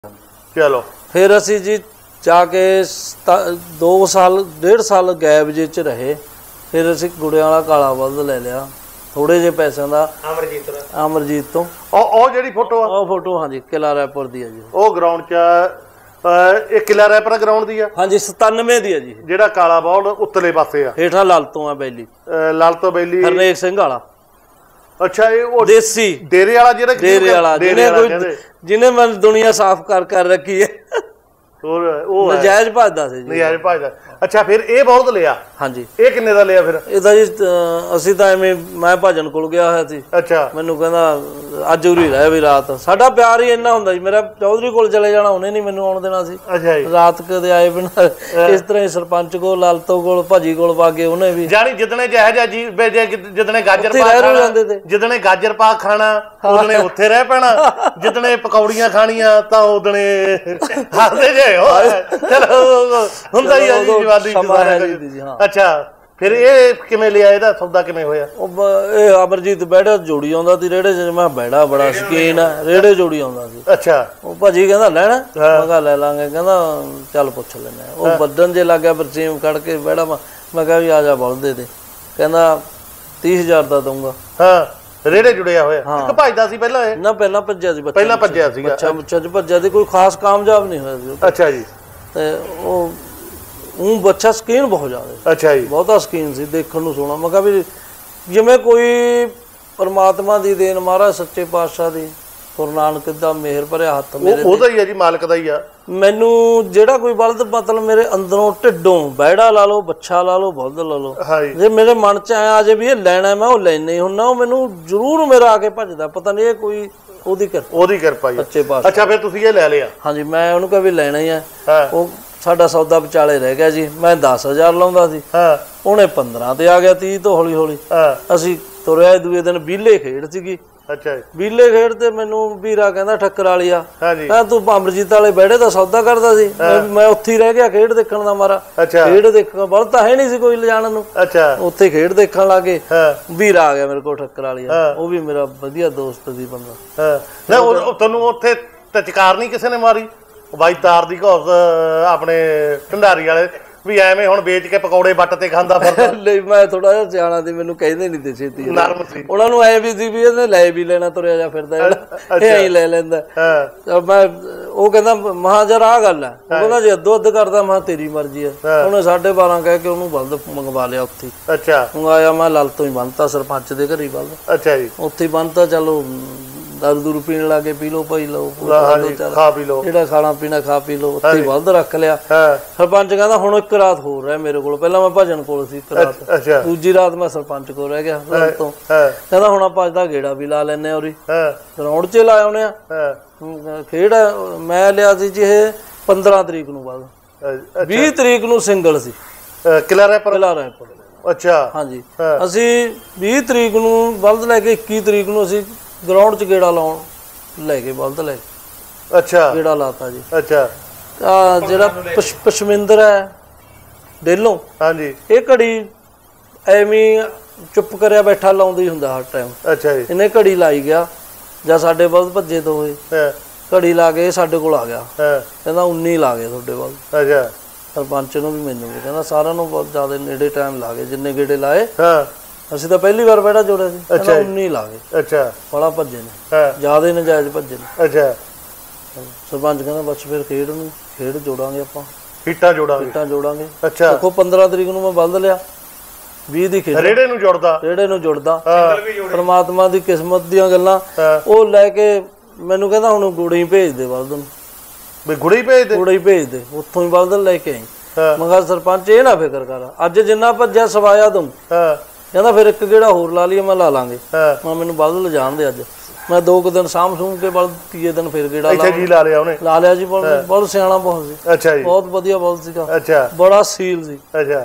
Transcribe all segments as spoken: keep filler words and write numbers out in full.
चलो फिर असी जी जाके दो साल डेढ़ साल गैब जे च रहे। फिर असी गुड़िया वाला काला बल्द ले लिया थोड़े जे पैसों का अमरजीत अमरजीत तो जी फोटो ओ फोटो हाँ जी किला रायपुर दी है जी ओ ग्राउंड च एक किला रायपुर ग्राउंड दी है हाँ जी सतानवे दी है जी जेड़ा काला बॉल उत्तले पासे आ हेठा लालतों आ बैली लालतों बैली हरनेक सिंह वाला अच्छा ये वो देसी डेरे वाला जेड़ा डेरे वाला जिन्हें कोई जिन्हें मैं दुनिया साफ कर कर रखी है और वो नजायज भजदा सी जी नजायज भजदा। अच्छा फिर ये बहुत लिया हाँ जी ये किन्ने दा लिया फिर ਇਹਦਾ ਜੀ ਅਸੀਂ ਤਾਂ ਐਵੇਂ ਮੈਂ ਭਜਨ ਕੋਲ ਗਿਆ ਹੋਇਆ ਸੀ ਅੱਛਾ ਮੈਨੂੰ ਕਹਿੰਦਾ ਅੱਜ ਉਰੀ ਰਹਿ ਵੀ ਰਾਤ ਸਾਡਾ ਪਿਆਰ ਹੀ ਇੰਨਾ ਹੁੰਦਾ ਜੀ ਮੇਰਾ ਚੌਧਰੀ ਕੋਲ ਚਲੇ ਜਾਣਾ ਉਹਨੇ ਨਹੀਂ ਮੈਨੂੰ ਆਉਣ ਦੇਣਾ ਸੀ ਅੱਛਾ ਜੀ ਰਾਤ ਕਦੇ ਆਏ ਬਿਨਾ ਇਸ ਤਰ੍ਹਾਂ ਹੀ ਸਰਪੰਚ ਕੋਲ ਲਾਲਤੋ ਕੋਲ ਭਾਜੀ ਕੋਲ ਵਾਗੇ ਉਹਨੇ ਵੀ ਜਾਨੀ ਜਿੱਦਣੇ ਜਿਹੇ ਜੀ ਜਿੱਦਣੇ ਗਾਜਰ ਪਾ ਖਾਣਾ ਜਿੱਦਣੇ ਗਾਜਰ ਪਾ ਖਾਣਾ ਉਹਦਣੇ ਉੱਥੇ ਰਹਿ ਪੈਣਾ ਜਿੱਦਣੇ ਪਕੌੜੀਆਂ ਖਾਣੀਆਂ ਤਾਂ ਉਹਦਣੇ ਹੱਸਦੇ ਜੇ ਚਲੋ ਹੁੰਦਾ ਹੀ ਆ ਜੀ ਜਵਾਨੀ अच्छा फिर ये किवें लिया इहदा सौदा किवें होया ये अमरजीत बैड़ा जोड़ी आउंदा सी रेड़े च मैं बैड़ा बड़ा शकीन है रेड़े जोड़ी आउंदा सी अच्छा ओ भाजी कहंदा लेना मैं कहा ले लांगे कहंदा चल पुछ लेने ओ बदन जे लग गया बरसीम कड़ के बैड़ा मैं कहा भी आ जा बल दे दे कहंदा तीस हजार दा दूंगा हां रेड़े जुड़िया होया एक भजदा सी पहला ए ना पहला भज्जिया सी पहला भज्जिया सीगा अच्छा मुच्छा च भज्जिया सी कोई खास कामयाब नहीं होया सी अच्छा जी ते ओ ऊँ बच्चा शकीन बहुत ज़्यादा अच्छा जी बहुता शकीन सी देखने नूं सोहना मैं कहा भी जिवें कोई परमात्मा दी देन महाराज सच्चे पातशाह दी गुरु नानक दा मेहर भरिया हत्थ मेरे ओहदा ही है जी मालक दा ही आ मैनू जेड़ा कोई बल्द मतलब मेरे अंदरों ढिड्डों बैड़ा ला लो बच्चा ला लो बल्द ला लो जे मेरे मन च आया अजे भी ये लैना मैं वो लैना ही हुन्ना वो मैनू जरूर मेरा आके भजदा पता नहीं ये कोई ओहदी किरपा ओहदी किरपा सच्चे पातशाह। अच्छा फिर तुसीं ये ले लिया हाँ जी मैं उन्होंने कहा भी लैना ही है वो साडा सौदा विचाले रह गया जी मैं दस हजार लाउंदा सी उन्हें पंद्रह ते आ गया तीह तो हौली हौली असीं तुरिया दूए दिन बीले खेड़ सीगी अच्छा बीले खेड़ ते मैनू वीरा कहंदा ठक्कर वालिया मैं तू अमरजीत वाले बैठे दा सौदा करदा सी मैं उत्थे रह गया खेड़ देखण दा मारा खेड़ देखण बल तां है नहीं सी कोई ले जाण नूं अच्छा उत्थे खेड़ देखण लागे वीरा आ गया मेरे कोल ठक्कर वालिया वो भी मेरा वधिया दोस्त सी बंदा ना तैनूं उत्थे टचकार नहीं किसी ने मारी बाई तार दी घोस अपने ढंडारी वाले भी एवें हुण बेच के पकौड़े बट ते खांदा फिरदा नहीं मैं थोड़ा जिहा सियाणा सी मैनूं कहंदे नहीं ते छेती नरम सी उहनां नूं ऐ भी सी भी इहने लै भी लेना तुरिया जा फिरदा ਇਹ ਐਂ ਲੈ ਲੈਂਦਾ ਮੈਂ ਉਹ ਕਹਿੰਦਾ ਮਹਾਂ ਜਰ ਆ ਗੱਲ ਹੈ ਉਹ ਕਹਿੰਦਾ ਜੇ ਅੱਧੋ ਅੱਧ ਕਰਦਾ ਮਹਾਂ ਤੇਰੀ ਮਰਜ਼ੀ ਹੈ ਉਹਨੇ ਸਾਢੇ ਬਾਰਾਂ ਕਹਿ ਕੇ ਉਹਨੂੰ ਬਲਦ ਮੰਗਵਾ ਲਿਆ ਉੱਥੇ ਅੱਛਾ ਮੰਗਾਇਆ ਮੈਂ ਲਲ ਤੋਂ ਹੀ ਬੰਨਤਾ ਸਰਪੰਚ ਦੇ ਘਰੇ ਬਲਦ ਅੱਛਾ ਜੀ ਉੱਥੇ ਬੰਨਤਾ ਚਲੋ दारू दूरू पीने लागे पी लो भाई लो खा पी लो जेड़ा खाना पीना खा पी लो उत्थे बल्द रख लिया सरपंच कहंदा हुण एक रात होर रह मेरे कोल पहला मैं भजन कोल सी एक रात दूजी रात मैं सरपंच कोल रह गया तो कहंदा हुण आपां दा गेड़ा भी ला लैने औरी ग्राउंड च ला आउने आ खेड़ मैं लिया सी जी पंद्रह तरीक नूं बाद बीस तरीक नूं सिंगल सी किला रायपुर किला रायपुर अच्छा हाँ जी असीं बीस तरीक नूं बल्द लैके इक्की तरीक नूं असीं ग्राउंड च गेड़ा लाउण लैके बल्द लैके अच्छा गेड़ा लाता जी अच्छा आ जेड़ा पशमिंदर है डेलों हाँ जी ये घड़ी एवें चुप करया बैठा लाउंदा ही हुंदा हर टाइम अच्छा जी इन्हें घड़ी लाई गया जां साडे बल्द भज्जे तो होए घड़ी ला के साडे कोल आ गया कहंदा उन्नी ला गए तुहाडे बल्द अच्छा सरपंच नूं भी मैनूं भी कहंदा सारिआं नूं बहुत ज़्यादा नेड़े टाइम ला गए जिन्ने गेड़े लाए ਅਸੀਂ ਤਾਂ ਪਹਿਲੀ ਵਾਰ ਬੈਠਾ ਜੋੜਿਆ ਸੀ ਅੱਛਾ उन्नी ਲਾ ਗਏ ਅੱਛਾ ਬੜਾ ਭੱਜੇ ਨੇ ਜ਼ਿਆਦਾ ਹੀ ਨਜਾਇਜ਼ ਭੱਜੇ ਨੇ ਅੱਛਾ ਸਰਪੰਚ ਕਹਿੰਦਾ ਬਸ ਫਿਰ ਖੇਡ ਨੂੰ ਖੇਡ ਜੋੜਾਂਗੇ ਆਪਾਂ ਹੀਟਾਂ ਜੋੜਾਂਗੇ ਹੀਟਾਂ ਜੋੜਾਂਗੇ ਅੱਛਾ ਦੇਖੋ ਪੰਦਰਾਂ ਤਰੀਕ ਨੂੰ ਮੈਂ ਬਲਦ ਲਿਆ ਵੀਹ ਦੀ ਖੇਡ ਰੇੜੇ ਨੂੰ ਜੁੜਦਾ ਰੇੜੇ ਨੂੰ ਜੁੜਦਾ ਪਰਮਾਤਮਾ ਦੀ ਕਿਸਮਤ ਦੀਆਂ ਗੱਲਾਂ ਉਹ ਲੈ ਕੇ ਮੈਨੂੰ ਕਹਿੰਦਾ ਹੁਣ ਗੁੜੀ ਭੇਜ ਦੇ ਬਲਦ ਨੂੰ ਵੀ ਗੁੜੀ ਭੇਜ ਦੇ ਗੁੜੀ ਭੇਜ ਦੇ ਉੱਥੋਂ ਹੀ ਬਲਦ ਲੈ ਕੇ ਆਈ ਮੈਂ ਕਿਹਾ ਸਰਪੰਚ ਇਹ ਨਾ ਫਿਕਰ ਕਰ ਅੱਜ ਜਿੰਨਾ ਭੱਜਿਆ ਸਵਾਇਆ ਤੂੰ कहना फिर एक गेड़ा होर ला लिया मैं ला लांगे मैं मैनू बल्द ले जान दे अज मैं दो क दिन साम सूम के बल्द तीए दिन फिर गेड़ा ला ला लिया उन्हें ला लिया जी बल्द बहुत सियाणा बहुत सी अच्छा जी बहुत वधिया बल्द सीगा अच्छा बड़ा सील सी अच्छा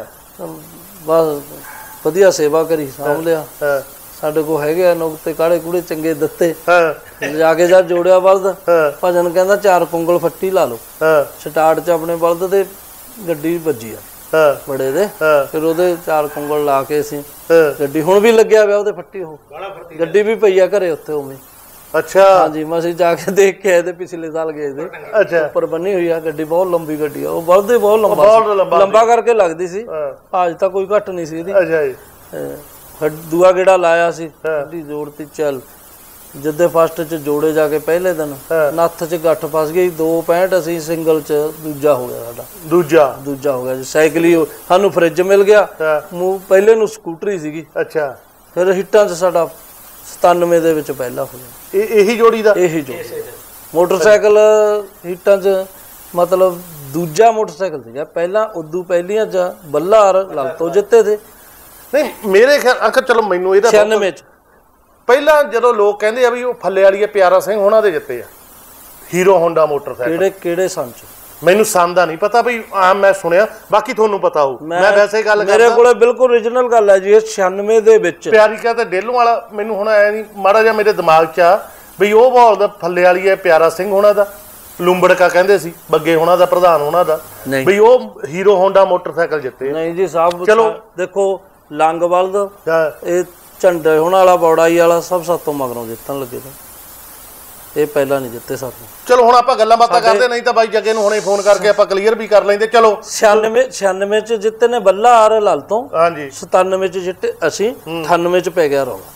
बस वधिया सेवा करी साम लिया साडे कोल हैगे नुकते काड़े कूड़े चंगे दत्ते जाके जद जोड़िया बल्द भजन कहंदा चार कुंगल फट्टी ला लो स्टार्ट च अपने बल्द ते गड्डी वज्जी आ बड़े दे फिर ओदे चार कुंगल ला के असीं गड्डी हुण भी लग्गिया पिया ओदे फट्टी हो गड्डी भी पई आ घरे उत्थे उवें ਅੱਛਾ ਹਾਂਜੀ ਅਸੀਂ ਜਾ ਕੇ ਦੇਖ ਕੇ ਆਏ ਤੇ ਪਿਛਲੇ ਸਾਲ ਗਏ ਸੀ। ਅੱਛਾ ਉੱਪਰ ਬਣੀ ਹੋਈ ਆ ਗੱਡੀ, ਬਹੁਤ ਲੰਬੀ ਗੱਡੀ ਆ ਉਹ, ਬਲਦ ਹੀ ਬਹੁਤ ਲੰਬਾ ਲੰਬਾ ਕਰਕੇ ਲੱਗਦੀ ਸੀ, ਅੱਜ ਤਾਂ ਕੋਈ ਘੱਟ ਨਹੀਂ ਸੀ ਇਹਦੀ। ਅੱਛਾ ਜੀ ਫਿਰ ਦੂਆ ਗੇੜਾ ਲਾਇਆ ਸੀ, ਗੱਡੀ ਜੋੜਤੀ ਚੱਲ। ਜਿੱਦੇ ਫਸਟ ਚ ਜੋੜੇ ਜਾ ਕੇ ਪਹਿਲੇ ਦਿਨ ਨੱਥ ਚ ਗੱਠ ਫਸ ਗਈ, ਦੋ ਪੈਂਹਠ ਅਸੀਂ ਸਿੰਗਲ ਚ ਦੂਜਾ ਹੋ ਗਿਆ ਸਾਡਾ, ਦੂਜਾ ਦੂਜਾ ਹੋ ਗਿਆ ਜੀ। ਸਾਈਕਲ ਹੀ ਸਾਨੂੰ ਫਰਿੱਜ ਮਿਲ ਗਿਆ, ਪਹਿਲੇ ਨੂੰ ਸਕੂਟਰੀ ਸੀਗੀ। ਅੱਛਾ ਫਿਰ ਹਿੱਟਾਂ ਚ ਸਾਡਾ ਸਤਾਨਵੇਂ ਦੇ ਵਿੱਚ ਪਹਿਲਾ ਹੋਇਆ। ਇਹ ਇਹੀ ਜੋੜੀ ਦਾ ਇਹੀ ਜੋੜੀ ਮੋਟਰਸਾਈਕਲ ਹਿੱਟਾਂ ਚ, ਮਤਲਬ ਦੂਜਾ ਮੋਟਰਸਾਈਕਲ ਸੀਗਾ। ਪਹਿਲਾਂ ਉਦੋਂ ਪਹਿਲੀਆਂ ਚ ਬੱਲਾਰ ਲਲਤੋਂ ਜਿੱਤੇ ਥੇ। ਨਹੀਂ ਮੇਰੇ ਖਿਆਲ ਅੰਕਲ ਚਲੋ ਮੈਨੂੰ ਇਹਦਾ ਛਿਆਨਵੇਂ ਚ ਪਹਿਲਾਂ ਜਦੋਂ ਲੋਕ ਕਹਿੰਦੇ ਆ ਵੀ ਉਹ ਫੱਲੇ ਵਾਲੀ ਪਿਆਰਾ ਸਿੰਘ ਉਹਨਾਂ ਦੇ ਜਿੱਤੇ ਆ ਹੀਰੋ ਹੋਂਡਾ ਮੋਟਰਸਾਈਕਲ, ਕਿਹੜੇ ਕਿਹੜੇ ਸੰਨ ਚ ਮੈਨੂੰ ਸੰਨ ਦਾ ਨਹੀਂ ਪਤਾ ਬਈ, ਆਮ ਮੈਂ ਸੁਣਿਆ, ਬਾਕੀ ਤੁਹਾਨੂੰ ਪਤਾ ਹੋਊ। ਮੈਂ ਵੈਸੇ ਗੱਲ ਕਰਦਾ, ਮੇਰੇ ਕੋਲੇ ਬਿਲਕੁਲ ਓਰੀਜਨਲ ਗੱਲ ਹੈ ਜੀ, ਇਹ ਛਿਆਨਵੇਂ ਦੇ ਵਿੱਚ ਪਿਆਰੀ ਕਾ ਤੇ ਡੇਲੋਂ ਵਾਲਾ ਮੈਨੂੰ ਹੁਣ ਆਇਆ ਨਹੀਂ, ਮਾੜਾ ਜਿਹਾ ਮੇਰੇ ਦਿਮਾਗ 'ਚ ਆ ਬਈ ਉਹ ਬਹਾਲ ਦਾ ਫੱਲੇ ਵਾਲੀ ਹੈ ਪਿਆਰਾ ਸਿੰਘ ਹੋਣਾ ਦਾ, ਲੂੰਬੜਕਾ ਕਹਿੰਦੇ ਸੀ ਬੱਗੇ ਹੋਣਾ ਦਾ ਪ੍ਰਧਾਨ ਹੋਣਾ ਦਾ, ਬਈ ਉਹ ਹੀਰੋ ਹੋਂਡਾ ਮੋਟਰਸਾਈਕਲ ਜਿੱਤੇ। ਨਹੀਂ ਜੀ ਸਾਹਿਬ, ਚਲੋ ਦੇਖੋ ਲੰਗਵਲ ਦਾ ਇਹ ਝੰਡੇ ਹੋਣ ਵਾਲਾ, ਬੌੜਾਈ ਵਾਲਾ ਸਭ ਸਾਤੋਂ ਮਗਰੋਂ ਜਿੱਤਣ ਲੱਗੇ ਨੇ, ਇਹ ਪਹਿਲਾਂ ਨਹੀਂ ਜਿੱਤੇ ਸਾਤੋਂ। ਚਲੋ ਹੁਣ ਆਪਾਂ ਗੱਲਾਂ ਬਾਤਾਂ ਕਰਦੇ, ਨਹੀਂ ਤਾਂ ਬਾਈ ਜੱਗੇ ਨੂੰ ਹੁਣੇ ਫੋਨ ਕਰਕੇ ਆਪਾਂ ਕਲੀਅਰ ਵੀ ਕਰ ਲੈਂਦੇ। ਚਲੋ ਛਿਆਨਵੇਂ ਛਿਆਨਵੇਂ ਚ ਜਿੱਤੇ ਨੇ ਬੱਲਾਰ ਲਾਲ ਤੋਂ, ਹਾਂਜੀ ਸਤਾਨਵੇਂ ਚ ਜਿੱਤੇ ਅਸੀਂ, ਅਠਾਨਵੇਂ ਚ ਪੈ ਗਿਆ ਰੌਲਾ।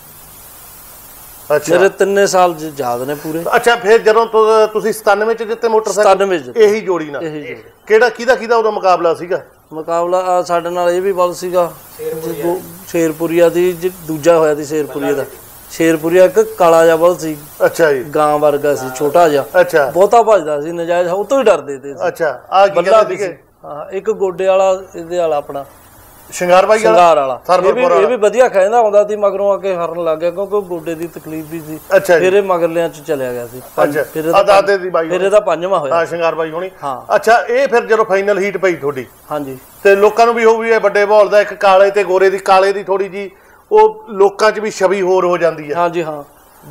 ਅੱਛਾ ਮੇਰੇ ਤਿੰਨੇ ਸਾਲ ਯਾਦ ਨੇ ਪੂਰੇ। ਅੱਛਾ ਫਿਰ ਜਦੋਂ ਤੁਸੀਂ ਸਤਾਨਵੇਂ ਚ ਜਿੱਤੇ ਮੋਟਰਸਾਈਕਲ, ਸਤਾਨਵੇਂ ਚ ਇਹੀ ਜੋੜੀ ਨਾਲ, ਇਹੀ ਜੋੜੀ। ਕਿਹੜਾ ਕਿਹਦਾ ਕਿਹਦਾ ਉਹਦਾ ਮੁਕਾਬਲਾ ਸੀਗਾ? ਮੁਕਾਬਲਾ ਸਾਡੇ ਨਾਲ ਇਹ ਵੀ ਬਲ ਸੀਗਾ, ਸ਼ੇਰਪੁਰੀਆ ਦੀ, ਦੂਜਾ ਹੋਇਆ ਸੀ ਸ਼ੇਰਪੁਰੀਆ ਦਾ। ਸ਼ੇਰਪੁਰੀਆ ਇੱਕ ਕਾਲਾ ਜਿਹਾ ਬਲ ਸੀ, ਅੱਛਾ ਜੀ, ਗਾਂ ਵਰਗਾ ਸੀ, ਛੋਟਾ ਜਿਹਾ, ਅੱਛਾ ਬਹੁਤਾ ਭੱਜਦਾ ਸੀ, ਨਜਾਇਜ਼ ਉਹ ਤੋਂ ਹੀ ਡਰਦੇ ਤੇ। ਅੱਛਾ ਆ ਕੀ ਕਹਿੰਦੇ ਸੀਗੇ? ਹਾਂ ਇੱਕ ਗੋਡੇ ਵਾਲਾ, ਇਹਦੇ ਵਾਲਾ ਆਪਣਾ ਸ਼ਿੰਗਾਰ ਬਾਈ ਸ਼ਿੰਗਾਰ ਵਾਲਾ, ਇਹ ਵੀ ਇਹ ਵੀ ਵਧੀਆ ਕਹਿੰਦਾ ਆਉਂਦਾ ਸੀ, ਮਗਰੋਂ ਆ ਕੇ ਹਰਨ ਲੱਗ ਗਿਆ ਕਿਉਂਕਿ ਗੋਡੇ ਦੀ ਤਕਲੀਫ ਵੀ ਸੀ। ਫਿਰ ਇਹ ਮਗਰਲਿਆਂ ਚ ਚਲਿਆ ਗਿਆ ਸੀ। ਫਿਰ ਇਹਦਾ ਪੰਜਵਾਂ ਹੋਇਆ। ਹਾਂ ਸ਼ਿੰਗਾਰ ਬਾਈ ਹੋਣੀ। ਅੱਛਾ ਇਹ ਫਿਰ ਜਦੋਂ ਫਾਈਨਲ ਹੀਟ ਪਈ ਤੁਹਾਡੀ, ਹਾਂਜੀ, ਤੇ ਲੋਕਾਂ ਨੂੰ ਵੀ ਹੋਊ ਵੀ ਇਹ ਵੱਡੇ ਬਹਾਲ ਦਾ ਇੱਕ ਕਾਲੇ ਤੇ ਗੋਰੇ ਦੀ, ਕਾਲੇ ਦੀ ਥੋੜੀ ਜੀ ਉਹ ਲੋਕਾਂ 'ਚ ਵੀ ਛਵੀ ਹੋਰ ਹੋ ਜਾਂਦੀ ਹੈ। ਹਾਂਜੀ ਹਾਂ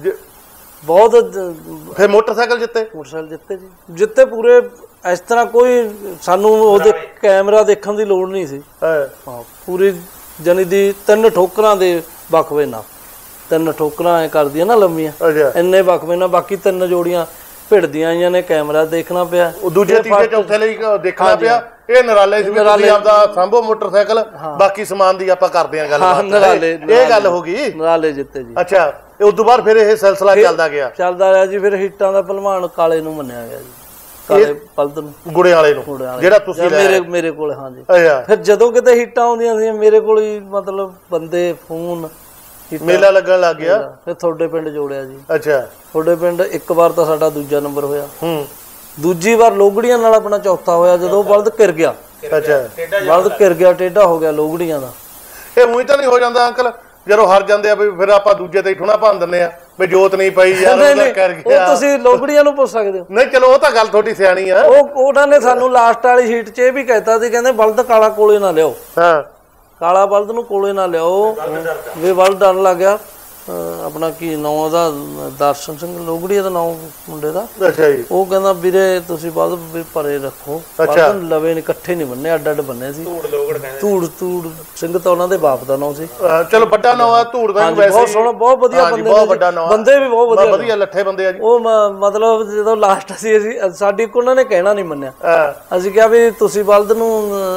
ਬਹੁਤ। ਫਿਰ ਮੋਟਰਸਾਈਕਲ ਜਿੱਤੇ, ਮੋਟਰਸਾਈਕਲ ਜਿੱਤੇ ਜੀ, ਜਿੱਤੇ ਪੂਰੇ। ਇਸ ਤਰ੍ਹਾਂ ਕੋਈ ਸਾਨੂੰ ਉਹਦੇ ਕੈਮਰਾ ਦੇਖਣ ਦੀ ਲੋੜ ਨਹੀਂ ਸੀ। ਹਾਂ ਪੂਰੀ ਜਾਨੀ ਦੀ ਤਿੰਨ ਠੋਕਰਾਂ ਦੇ ਵਕਫੇ ਨਾਲ, ਤਿੰਨ ਠੋਕਰਾਂ ਐ ਕਰਦੀਆਂ ਨਾ ਲੰਮੀਆਂ, ਇੰਨੇ ਵਕਫੇ ਨਾਲ, ਬਾਕੀ ਤਿੰਨ ਜੋੜੀਆਂ ਭਿੜਦੀਆਂ ਆਈਆਂ ਨੇ, ਕੈਮਰਾ ਦੇਖਣਾ ਪਿਆ, ਉਹ ਦੂਜੇ ਤੀਜੇ ਚੌਥੇ ਲਈ ਦੇਖਣਾ ਪਿਆ। ਇਹ ਨਰਾਲੇ ਸੀ ਵੀ ਤੁਸੀਂ ਆਪਦਾ ਸਾਂਭੋ ਮੋਟਰਸਾਈਕਲ, ਬਾਕੀ ਸਮਾਨ ਦੀ ਆਪਾਂ ਕਰਦੇ ਆਂ ਗੱਲ। ਨਰਾਲੇ ਇਹ ਗੱਲ ਹੋ ਗਈ, ਨਰਾਲੇ ਜਿੱਤੇ ਜੀ। ਅੱਛਾ ਉਸ ਤੋਂ ਬਾਅਦ ਫਿਰ ਇਹ ਸਿਲਸਿਲਾ ਚੱਲਦਾ ਗਿਆ ਚੱਲਦਾ ਰਿਹਾ ਜੀ। ਫਿਰ ਹਿੱਟਾਂ ਦਾ ਭਲਵਾਨ ਕਾਲੇ ਨੂੰ ਮੰਨਿਆ ਗਿਆ ਜੀ, ਕਾਲੇ ਬਲਦ ਨੂੰ, ਗੁੜੇ ਵਾਲੇ ਨੂੰ, ਜਿਹੜਾ ਤੁਸੀਂ ਮੇਰੇ ਮੇਰੇ ਕੋਲ। ਹਾਂਜੀ ਫਿਰ ਜਦੋਂ ਕਿਤੇ ਹਿੱਟਾਂ ਆਉਂਦੀਆਂ ਸੀ ਮੇਰੇ ਕੋਲ ਹੀ, ਮਤਲਬ ਬੰਦੇ ਫੋਨ, ਮੇਲਾ ਲੱਗਣ ਲੱਗ ਗਿਆ। ਫਿਰ ਤੁਹਾਡੇ ਪਿੰਡ ਜੋੜਿਆ ਜੀ। ਅੱਛਾ ਤੁਹਾਡੇ ਪਿੰਡ ਇੱਕ ਵਾਰ ਤਾਂ ਸਾਡਾ ਦੂਜਾ ਨੰਬਰ ਹੋਇਆ, ਹੂੰ ਦੂਜੀ ਵਾਰ ਲੋਗੜੀਆਂ ਨਾਲ ਆਪਣਾ ਚੌਥਾ ਹੋਇਆ, ਜਦੋਂ ਬਲਦ ਘਿਰ ਗਿਆ। ਅੱਛਾ ਬਲਦ ਘਿਰ ਗਿਆ, ਟੇਢਾ ਹੋ ਗਿਆ ਲੋਗੜੀਆਂ ਦਾ। ਇਹ ਉਹੀ ਤਾਂ ਨਹੀਂ ਹੋ ਜਾਂਦਾ ਅੰਕਲ ਜਦੋਂ ਹਾਰ ਜਾਂਦੇ ਆ ਵੀ ਫਿਰ ਆਪਾਂ ਦੂਜੇ ਤੇ ਠੁਣਾ ਭੰਨ ਦਿੰਦੇ ਆ ਵੀ ਜੋਤ ਨਹੀਂ ਪਈ ਯਾਰ, ਉਹਦਾ ਕਰ ਗਿਆ। ਉਹ ਤੁਸੀਂ ਲੋਗੜੀਆਂ ਨੂੰ ਪੁੱਛ ਸਕਦੇ ਹੋ। ਨਹੀਂ ਚਲੋ ਉਹ ਤਾਂ ਗੱਲ ਤੁਹਾਡੀ ਸਿਆਣੀ ਆ। ਉਹ ਉਹਨਾਂ ਨੇ ਸਾਨੂੰ ਲਾਸਟ ਵਾਲੀ ਹੀਟ 'ਚ ਇਹ ਵੀ ਕਹਿਤਾ ਸੀ, ਕਹਿੰਦੇ ਬਲਦ ਕਾਲਾ ਕੋਲੇ ਨਾ ਲਿਓ। ਹਾਂ ਕਾਲਾ ਬਲਦ ਨੂੰ ਕੋਲੇ ਨਾ ਲਿਓ, ਵੀ ਬਲਦ ਡਰਨ ਲੱਗ ਗਿਆ। ਆਪਣਾ ਕੀ ਨਾਂ ਉਹਦਾ, ਦਰਸ਼ਨ ਸਿੰਘ ਲੋਗੜੀਆ ਦਾ ਨਾਂ ਮੁੰਡੇ ਦਾ। ਅੱਛਾ ਜੀ। ਉਹ ਕਹਿੰਦਾ ਵੀਰੇ ਤੁਸੀਂ ਬਲਦ ਵੀ ਪਰੇ ਰੱਖੋ, ਬਲਦ ਲਵੇ ਨੇ, ਇਕੱਠੇ ਨਹੀਂ ਬੰਨੇ, ਅੱਡ ਅੱਡ ਬੰਨੇ ਸੀ। ਧੂੜ ਧੂੜ ਸਿੰਘ ਤਾਂ ਉਹਨਾਂ ਦੇ ਬਾਪ ਦਾ ਨਾਂ ਸੀ। ਚਲੋ ਵੱਡਾ ਨਾਂ ਆ ਧੂੜ ਦਾ, ਵੈਸੇ ਬਹੁਤ ਸੋਹਣਾ, ਬਹੁਤ ਵਧੀਆ ਬੰਦੇ, ਬਹੁਤ ਵੱਡਾ ਨਾਂ, ਬੰਦੇ ਵੀ ਬਹੁਤ ਵਧੀਆ, ਵਧੀਆ ਲੱਠੇ ਬੰਦੇ ਆ ਜੀ। ਉਹ ਮਤਲਬ ਜਦੋਂ ਲਾਸਟ ਅਸੀਂ ਅਸੀਂ ਸਾਡੀ ਉਹਨਾਂ ਨੇ ਕਹਿਣਾ ਨਹੀਂ ਮੰਨਿਆ। ਅਸੀਂ ਕਿਹਾ ਵੀ ਤੁਸੀਂ ਬਲਦ ਨੂੰ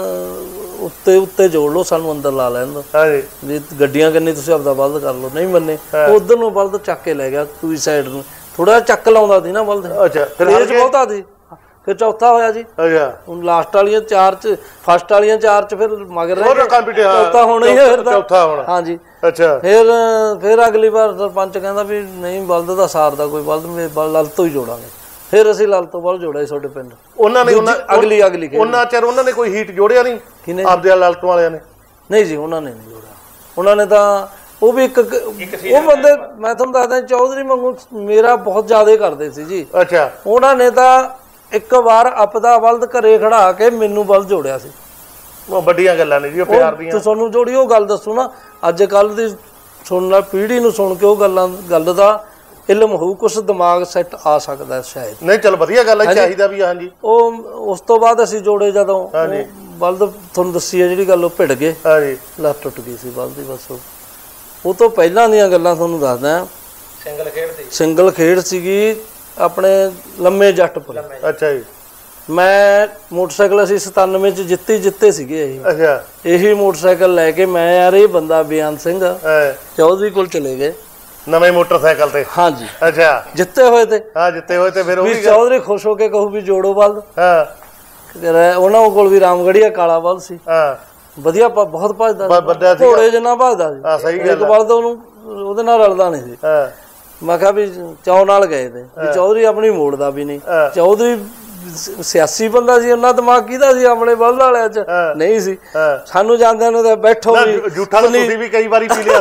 ਉੱਤੇ ਉੱਤੇ ਜੋੜ ਲਓ, ਸਾਨੂੰ ਅੰਦਰ ਲਾ ਲੈਣ ਦਿਓ, ਵੀ ਗੱਡੀਆਂ ਕੰਨੀ ਤੁਸੀਂ ਆਪਦਾ ਬਲਦ ਕਰ ਲਓ। ਨਹੀਂ ਮੰਨੇ, ਉਧਰ ਨੂੰ ਬਲਦ ਚੱਕ ਕੇ ਲੈ ਗਿਆ, ਦੂਜੀ ਸਾਈਡ ਨੂੰ ਥੋੜਾ ਚੱਕ ਲਾਉਂਦਾ ਸੀ ਨਾ ਬਲਦ। ਅੱਛਾ ਫਿਰ ਬਹੁਤਾ ਸੀ। ਫਿਰ ਚੌਥਾ ਹੋਇਆ ਜੀ। ਅੱਛਾ ਹੁਣ ਲਾਸਟ ਵਾਲੀਆਂ ਚਾਰ ਚ, ਫਸਟ ਵਾਲੀਆਂ ਚਾਰ ਚ ਫਿਰ ਮਗਰ ਰਹਿ ਗਏ, ਚੌਥਾ ਹੋਣਾ ਹੀ ਹੈ ਚੌਥਾ ਹੋਣਾ। ਹਾਂਜੀ ਅੱਛਾ ਫਿਰ ਫਿਰ ਅਗਲੀ ਵਾਰ ਸਰਪੰਚ ਕਹਿੰਦਾ ਵੀ ਨਹੀਂ ਬਲਦ ਦਾ ਸਾਰ ਦਾ ਕੋਈ ਬਲਦ, ਲਲ ਤੋਂ ਹੀ ਜੋੜਾਂਗੇ। ਫਿਰ ਅਸੀਂ ਲਲ ਤੋਂ ਬਲਦ ਜੋੜਿਆ ਤੁਹਾਡੇ ਪਿੰਡ। ਉਹਨਾਂ ਨੇ ਅਗਲੀ ਅਗਲੀ ਉਹਨਾਂ ਚਿਰ ਉਹਨਾਂ ਨੇ ਕੋਈ ਹੀਟ ਜੋੜਿਆ ਨਹੀਂ ਆਪਦੇ ਲਲ ਤੋਂ ਵਾਲਿਆਂ ਨੇ? ਨਹੀਂ ਜੀ ਉਹਨਾਂ ਨੇ ਨਹੀਂ ਜੋੜਿਆ। ਉਹਨਾਂ ਨੇ ਤਾਂ ਉਹ ਵੀ ਇੱਕ ਉਹ ਬੰਦੇ, ਮੈਂ ਤੁਹਾਨੂੰ ਦੱਸਦਾ ਚੌਧਰੀ ਵਾਂਗੂ ਮੇਰਾ ਬਹੁਤ ਜ਼ਿਆਦਾ ਕਰਦੇ ਸੀ ਜੀ। ਅੱਛਾ ਉਹਨਾਂ ਨੇ ਤਾਂ ਇੱਕ ਵਾਰ ਆਪਦਾ ਬਲਦ ਘਰੇ ਖੜਾ ਕੇ ਮੈਨੂੰ ਬਲਦ ਜੋੜਿਆ ਸੀ। ਉਹ ਵੱਡੀਆਂ ਗੱਲਾਂ ਨੇ ਜੀ, ਉਹ ਪਿਆਰ ਦੀਆਂ। ਤੁਹਾਨੂੰ ਜੋੜੀ ਉਹ ਗੱਲ ਦੱਸੋ ਨਾ, ਅੱਜ ਕੱਲ ਦੀ ਸੁਣਨਾ ਪੀੜ੍ਹੀ ਨੂੰ ਸੁਣ ਕੇ ਉਹ ਗੱਲਾਂ, ਗੱਲ ਦਾ ਇਲਮ ਹੋਊ, ਕੁਛ ਦਿਮਾਗ ਸੈੱਟ ਆ ਸਕਦਾ ਸ਼ਾਇਦ। ਨਹੀਂ ਚਲ ਵਧੀਆ ਗੱਲ ਹੈ, ਚਾਹੀਦਾ ਵੀ। ਹਾਂਜੀ ਉਹ ਉਸ ਤੋਂ ਬਾਅਦ ਅਸੀਂ ਜੋੜੇ ਜਦੋਂ ਬਲਦ, ਤੁਹਾਨੂੰ ਦੱਸੀ ਹੈ ਜਿਹੜੀ ਗੱਲ, ਉਹ ਭਿੜ ਗਏ, ਲੱਤ ਟੁੱਟ ਗਈ ਸੀ ਬਲਦ ਦੀ। ਬਸ ਉਹ ਤੋਂ ਪਹਿਲਾਂ ਦੀਆਂ ਗੱਲਾਂ ਤੁਹਾਨੂੰ ਦੱਸਦਾ। ਸਿੰਗਲ ਖੇਡਦੇ ਸਿੰਗਲ ਖੇਡ ਸੀਗੀ ਆਪਣੇ ਲੰਮੇ ਜੱਟਪੁਰ। ਅੱਛਾ ਜੀ। ਮੈਂ ਮੋਟਰਸਾਈਕਲ ਅਸੀਂ ਸਤਾਨਵੇਂ ਚ ਜਿੱਤੇ ਜਿੱਤੇ ਸੀਗੇ ਇਹ। ਅੱਛਾ। ਇਹੀ ਮੋਟਰਸਾਈਕਲ ਲੈ ਕੇ ਮੈਂ ਯਾਰ ਇਹ ਬੰਦਾ ਬਿਆਨ ਸਿੰਘ ਚੌਧਰੀ ਕੋਲ ਚਲੇ ਗਏ ਨਵੇਂ ਮੋਟਰਸਾਈਕਲ ਤੇ। ਹਾਂਜੀ। ਅੱਛਾ। ਜਿੱਤੇ ਹੋਏ ਤੇ। ਹਾਂ ਜਿੱਤੇ ਹੋਏ ਤੇ ਫਿਰ ਉਹ ਵੀ ਚੌਧਰੀ ਖੁਸ਼ ਹੋ ਕੇ ਕਹੂ ਵੀ ਜੋੜੋ ਬਲਦ। ਹਾਂ। ਉਹਨਾਂ ਕੋਲ ਵੀ ਰਾਮਗੜੀਆ ਕਾਲਾ ਬਲਦ ਸੀ। ਹਾਂ। ਵਧੀਆ ਬਹੁਤ ਭੱਜਦਾ ਸੀ, ਘੋੜੇ ਜਿੰਨਾ ਭੱਜਦਾ ਸੀ। ਹਾਂ ਸਹੀ ਗੱਲ। ਇੱਕ ਬਲਦ ਉਹਨੂੰ ਉਹਦੇ ਨਾਲ ਰਲਦਾ ਨਹੀਂ ਸੀ। ਹਾਂ। ਮੈਂ ਕਿਹਾ ਵੀ ਚੌ ਨਾਲ ਗਏ ਤੇ ਵੀ ਚੌਧਰੀ ਆਪਣੀ ਮੋੜਦਾ ਵੀ ਨਹੀਂ। ਚੌਧਰੀ ਸਿਆਸੀ ਬੰਦਾ ਸੀ, ਉਹਨਾਂ ਦਿਮਾਗ ਕਿਹਦਾ ਸੀ ਆਪਣੇ ਬਲਦ ਵਾਲਿਆਂ ਚ ਨਹੀਂ ਸੀ। ਸਾਨੂੰ ਜਾਂਦਿਆਂ ਨੂੰ ਤਾਂ ਬੈਠੋ ਵੀ ਝੂਠਾ ਤੁਸੀਂ ਵੀ ਕਈ ਵਾਰੀ ਪੀ ਲਿਆ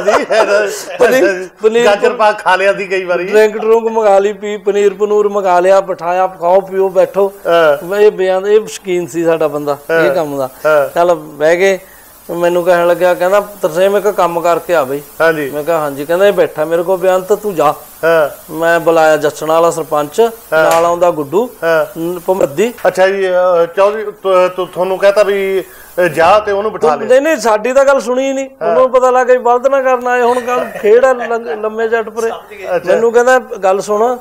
ਸੀ, ਗਾਜਰ ਪਾਕ ਖਾ ਲਿਆ ਸੀ ਕਈ ਵਾਰੀ, ਡਰਿੰਕ ਡਰੂੰਕ ਮੰਗਾ ਲਈ, ਪੀ ਪਨੀਰ ਪਨੂਰ ਮੰਗਾ ਲਿਆ, ਬਿਠਾਇਆ ਖਾਓ ਪੀਓ ਬੈਠੋ। ਇਹ ਬਿਆਨ ਇਹ ਸ਼ੌਕੀਨ ਸੀ ਸਾਡਾ ਬੰਦਾ ਇਹ ਕੰਮ ਦਾ। ਚੱਲ ਬਹਿ ਗਏ, ਮੈਨੂੰ ਕਹਿਣ ਲੱਗਿਆ ਕਹਿੰਦਾ ਤਰਸੇਮ ਇੱਕ ਕੰਮ ਕਰਕੇ ਆ ਬਈ। ਹਾਂਜੀ। ਮੈਂ ਕਿਹਾ ਹਾਂਜੀ। ਕਹਿੰਦਾ ਇਹ ਬੈਠਾ ਮੇਰੇ ਕੋਲ ਬਿਆਨ ਤਾਂ ਤੂੰ ਜਾ। ਮੈਂ ਬੁਲਾਇਆ ਜੱਸਣ ਵਾਲਾ ਸਰਪੰਚ, ਨਾਲ ਆਉਂਦਾ ਗੁੱਡੂ ਭਮੱਦੀ। ਅੱਛਾ ਜੀ। ਚੌਧਰੀ ਤੁਹਾਨੂੰ ਕਹਤਾ ਵੀ ਜਾ ਤੇ ਉਹਨੂੰ ਬਿਠਾ ਲੈ। ਨਹੀਂ ਨਹੀਂ ਸਾਡੀ ਤਾਂ ਗੱਲ ਸੁਣੀ ਨਹੀਂ, ਉਹਨੂੰ ਪਤਾ ਲੱਗ ਗਿਆ ਬਲਦ ਨਾ ਕਰਨਾ ਆਏ, ਹੁਣ ਗੱਲ ਖੇਡ ਆ ਲੰਮੇ ਜੱਟਪੁਰੇ। ਮੈਨੂੰ ਕਹਿੰਦਾ ਗੱਲ ਸੁਣ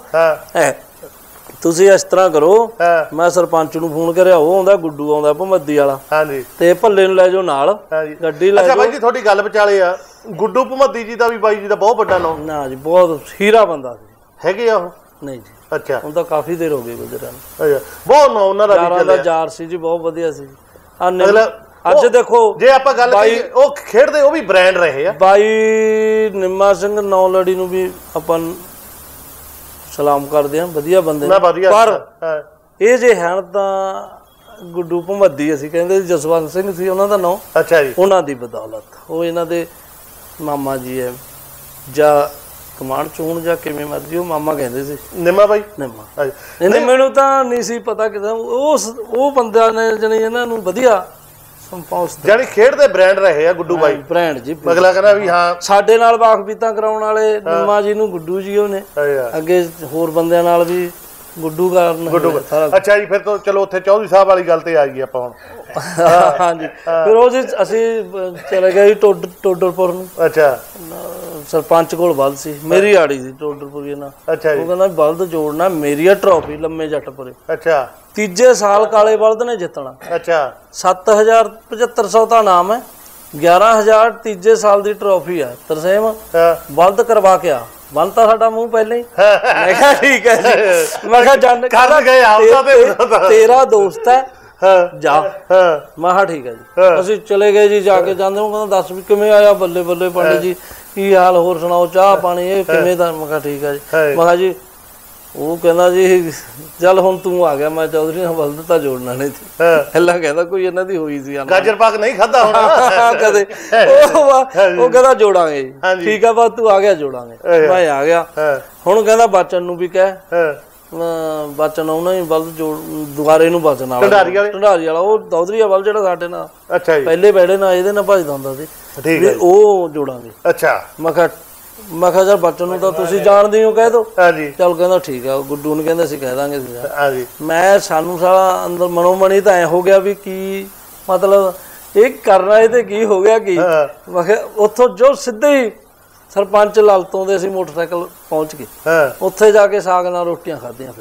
ਤੁਸੀਂ ਇਸ ਤਰ੍ਹਾਂ ਕਰੋ, ਮੈਂ ਸਰਪੰਚ ਨੂੰ ਫੋਨ ਕਰਿਆ, ਉਹ ਆਉਂਦਾ ਗੁੱਡੂ ਆਉਂਦਾ ਭਮੱਦੀ ਵਾਲਾ। ਹਾਂਜੀ। ਤੇ ਭੱਲੇ ਨੂੰ ਲੈ ਜਾਓ ਨਾਲ ਗੱਡੀ ਲੈ ਜਾਓ। ਅੱਛਾ ਬਾਈ ਜੀ ਤੁਹਾਡੀ ਗੱਲ ਵਿਚਾਲੇ ਆ, ਗੁੱਡੂ ਭਮੱਦੀ ਜੀ ਦਾ ਵੀ ਬਾਈ ਜੀ ਦਾ ਬਹੁਤ ਵੱਡਾ ਨਾਮ। ਨਾ ਜੀ ਬਹੁਤ ਹੀਰਾ ਬੰਦਾ ਸੀ। ਹੈਗੇ ਆ ਉਹ? ਨਹੀਂ ਜੀ। ਅੱਛਾ। ਹੁਣ ਤਾਂ ਕਾਫੀ ਦੇਰ ਹੋ ਗਈ ਗੁਜਰਾਂ ਨੂੰ। ਅੱਛਾ ਬਹੁਤ ਨਾਮ ਉਹਨਾਂ ਦਾ ਵੀ ਚੱਲਿਆ। ਦਾ ਯਾਰ ਸੀ ਜੀ, ਬਹੁਤ ਵਧੀਆ ਸੀ। ਅੱਜ ਦੇਖੋ ਜੇ ਆਪਾਂ ਗੱਲ ਕਰੀਏ ਉਹ ਖੇਡਦੇ ਉਹ ਵੀ ਬ੍ਰਾਂਡ ਰਹੇ ਆ। ਬਾਈ ਨਿੰਮਾ ਸਿੰਘ ਨੌ ਲੜੀ ਨੂੰ ਵੀ ਆਪਾਂ ਸਲਾਮ ਕਰਦੇ ਆ, ਵਧੀਆ ਬੰਦੇ ਨੇ। ਪਰ ਇਹ ਜੇ ਹਨ ਤਾਂ ਗੁੱਡੂ ਭਮੱਦੀ ਅਸੀਂ ਕਹਿੰਦੇ ਜਸਵੰਤ ਸਿੰਘ ਸੀ ਉਹਨਾਂ ਦਾ ਨਾਂ। ਅੱਛਾ ਜੀ। ਉਹਨਾਂ ਦੀ ਬਦੌਲਤ ਉਹ ਇਹਨਾਂ ਦੇ ਮਾਮਾ ਜੀ ਹੈ ਜਾਂ ਕਮਾਂਡ ਚੋਣ ਜਾਂ ਕਿਵੇਂ ਮਰਜੀ ਉਹ ਮਾਮਾ ਕਹਿੰਦੇ ਸੀ। ਨਿੰਮਾ ਬਾਈ? ਨਿੰਮਾ। ਨਹੀਂ ਮੈਨੂੰ ਤਾਂ ਨਹੀਂ ਸੀ ਪਤਾ ਕਿਦਾਂ ਉਹ ਉਹ ਬੰਦਿਆਂ ਨੇ ਜਾਨੀ ਇਹਨਾਂ ਨੂੰ ਵਧੀਆ ਜਾਨੀ ਖੇਡ ਦੇ ਬ੍ਰਾਂਡ ਰਹੇ ਆ ਗੁੱਡੂ ਬਾਈ। ਬ੍ਰਾਂਡ ਜੀ। ਅਗਲਾ ਕਹਿੰਦਾ ਵੀ ਹਾਂ ਸਾਡੇ ਨਾਲ ਵਾਕਫੀਤਾਂ ਕਰਾਉਣ ਵਾਲੇ ਨਿੰਮਾ ਜੀ ਨੂੰ ਗੁੱਡੂ ਜੀ ਉਹਨੇ, ਅੱਗੇ ਹੋਰ ਬੰਦਿਆਂ ਨਾਲ ਵੀ ਗੁੱਡੂ ਕਰਨ। ਅੱਛਾ ਜੀ। ਫਿਰ ਤਾਂ ਚਲੋ ਉੱਥੇ ਚੌਧਰੀ ਸਾਹਿਬ ਵਾਲੀ ਗੱਲ ਤੇ ਆ ਗਈ ਆਪਾਂ ਹੁਣ। ਹਾਂਜੀ। ਫਿਰ ਉਹ ਜੀ ਅਸੀਂ ਚਲੇ ਗਏ ਟੋਡਰਪੁਰ ਨੂੰ। ਅੱਛਾ। ਸਰਪੰਚ ਕੋਲ ਬਲਦ ਸੀ, ਮੇਰੀ ਆੜੀ ਸੀ ਟੋਡਰਪੁਰੀ ਨਾਲ। ਅੱਛਾ ਜੀ। ਉਹ ਕਹਿੰਦਾ ਬਲਦ ਜੋੜਨਾ, ਮੇਰੀ ਆ ਟਰੋਫੀ ਲੰਮੇ ਜੱਟਪੁਰੇ। ਅੱਛਾ। ਤੀਜੇ ਸਾਲ ਕਾਲੇ ਬਲਦ ਨੇ ਜਿੱਤਣਾ। ਅੱਛਾ। ਸੱਤ ਹਜ਼ਾਰ ਪਝੱਤਰ ਸੌ ਦਾ ਨਾਮ ਹੈ, ਗਿਆਰਾਂ ਹਜ਼ਾਰ ਤੀਜੇ ਸਾਲ ਦੀ ਟਰੋਫੀ ਆ। ਤਰਸੇਮ ਬਲਦ ਕਰਵਾ ਕੇ ਆ। ਬੰਤਾ ਸਾਡਾ ਮੂੰਹ ਪਹਿਲਾਂ ਹੀ। ਮੈਂ ਕਿਹਾ ਠੀਕ ਹੈ ਜੀ। ਮੈਂ ਕਿਹਾ ਜਾਨ ਤੇਰਾ ਦੋਸਤ ਹੈ ਜਾ। ਮੈਂ ਕਿਹਾ ਠੀਕ ਹੈ ਜੀ। ਅਸੀਂ ਚਲੇ ਗਏ ਜੀ, ਜਾ ਕੇ ਜਾਂਦੇ ਉਹ ਕਹਿੰਦਾ ਦੱਸ ਵੀ ਕਿਵੇਂ ਆਇਆ? ਬੱਲੇ ਬੱਲੇ ਪੰਡਿਤ ਜੀ ਕੀ ਹਾਲ, ਹੋਰ ਸੁਣਾਓ, ਚਾਹ ਪਾਣੀ ਇਹ ਕਿਵੇਂ ਦਾ? ਮੈਂ ਕਿਹਾ ਠੀਕ ਹੈ ਜੀ। ਮੈਂ ਕਿਹਾ ਜੀ ਉਹ ਕਹਿੰਦਾ ਜੀ ਚੱਲ ਹੁਣ ਤੂੰ ਆ ਗਿਆ, ਮੈਂ ਚੌਧਰੀ ਨਾਲ ਬਲਦ ਤਾਂ ਜੋੜਨਾ ਨਹੀਂ ਸੀ। ਪਹਿਲਾਂ ਕਹਿੰਦਾ ਕੋਈ ਇਹਨਾਂ ਦੀ ਹੋਈ ਸੀ ਗਾਜਰ ਪਾਕ ਨਹੀਂ ਖਾਦਾ ਹੋਣਾ ਕਦੇ। ਉਹ ਕਹਿੰਦਾ ਜੋੜਾਂਗੇ। ਠੀਕ ਆ ਬਸ ਤੂੰ ਆ ਗਿਆ ਜੋੜਾਂਗੇ। ਮੈਂ ਆ ਗਿਆ। ਹੁਣ ਕਹਿੰਦਾ ਬਚਨ ਨੂੰ ਵੀ ਕਹਿ, ਬਚਨ ਉਹਨਾਂ ਹੀ ਬਲਦ ਜੋੜ ਦੁਆਰੇ ਨੂੰ ਬਚਨ ਵਾਲਾ ਢੰਡਾਰੀ ਵਾਲਾ ਉਹ ਚੌਧਰੀ ਬਲਦ ਜਿਹੜਾ ਸਾਡੇ ਨਾਲ ਪਹਿਲੇ ਬੈੜੇ ਨਾਲ ਇਹਦੇ ਨਾਲ ਭਜਦਾ ਹੁੰਦਾ ਸੀ, ਉਹ ਜੋੜਾਂਗੇ। ਅੱਛਾ। ਮੈਂ ਕਿਹਾ ਮੈਂ ਕਿਹਾ ਚੱਲ ਬਚਨ ਨੂੰ ਤਾਂ ਤੁਸੀਂ ਜਾਣਦੇ ਹੋ ਕਹਿ ਦੋ। ਹਾਂਜੀ। ਚੱਲ ਕਹਿੰਦਾ ਠੀਕ ਆ। ਗੁੱਡੂ ਨੂੰ ਕਹਿੰਦੇ ਅਸੀਂ ਕਹਿ ਦਾਂਗੇ। ਹਾਂਜੀ। ਮੈਂ ਸਾਨੂੰ ਸਾਲਾ ਅੰਦਰ ਮਨੋ ਮਣੀ ਤਾਂ ਐ ਹੋ ਗਿਆ ਵੀ ਕੀ ਮਤਲਬ ਇਹ ਕਰਨਾ ਇਹ ਤੇ ਕੀ ਹੋ ਗਿਆ ਕੀ। ਮੈਂ ਕਿਹਾ ਉੱਥੋਂ ਜੋ ਸਿੱਧੇ ਹੀ ਸਰਪੰਚ ਲਾਲਤੋਂ ਦੇ ਅਸੀਂ ਮੋਟਰਸਾਈਕਲ ਪਹੁੰਚ ਗਏ। ਉੱਥੇ ਜਾ ਕੇ ਸਾਗ ਨਾਲ ਰੋਟੀਆਂ ਖਾਧੀਆਂ।